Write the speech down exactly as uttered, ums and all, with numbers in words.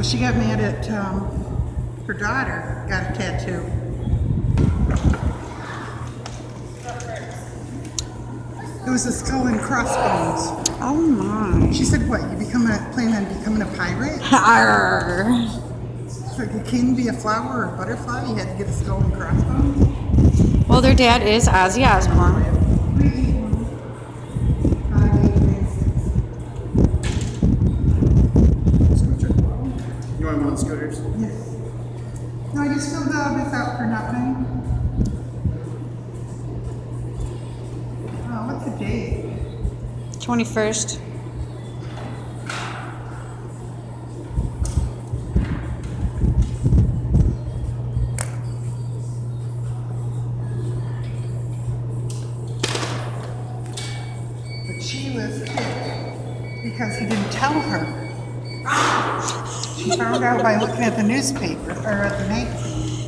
Well, she got mad at um, her daughter, got a tattoo. It was a skull and crossbones. Oh my. She said, what, you become a, plan on becoming a pirate? Arr. So you couldn't be a flower or a butterfly, you had to get a skull and crossbones? Well, their dad is Ozzy Osbourne. You want one of the scooters? Yes. No, I just filled all this out for nothing. Oh, what's the date? twenty-first. But she was pissed because he didn't tell her. She found out by looking at the newspaper, or at the magazine.